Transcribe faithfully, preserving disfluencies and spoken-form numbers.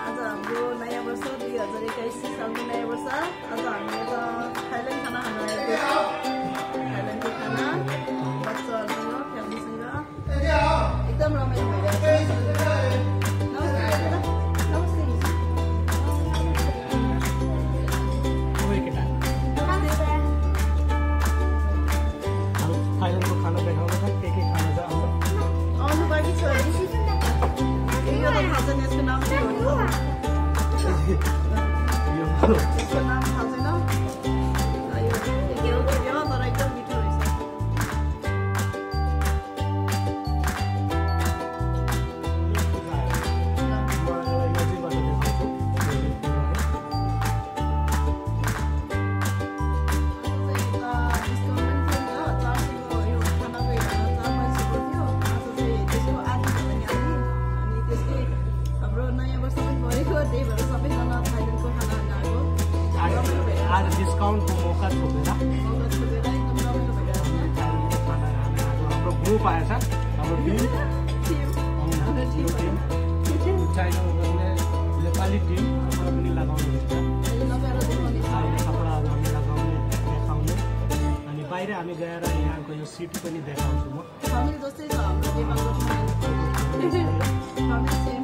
आज हाम्रो नयाँ वर्ष दुई हजार एक्काइस सालको नयाँ वर्ष। आज हामी यता थाइल्यान्ड खाना खान आएको छौँ। थाइल्यान्डको खाना बच्चाहरूसँग फ्यामिलीसँग एकदम रमाइलो भइरहेको छ। यसको नाम थाहा छैन। यो के हो के हो तर एकदम मिठो रहेछ। हाम्रो नयाँ वर्ष पनि भएको त्यही भएर सबैजना थाइल्यान्डको खाना आज डिस्काउन्टको मौका छोपेर मौका छोपेर एकदम रमाइलो भइरहेको छ। हाम्रो ग्रुप आएछ। हाम्रो टिम टिम चाइना बस्ने नेपाली टिम पनि लगाउनुहुन्छ। अहिले कपडाहरू हामी लगाउने देखाउने अनि बाहिर हामी गएर यहाँको यो सिट पनि देखाउँछु म। फ्यामिली जस्तै छ हाम्रो नेपालको।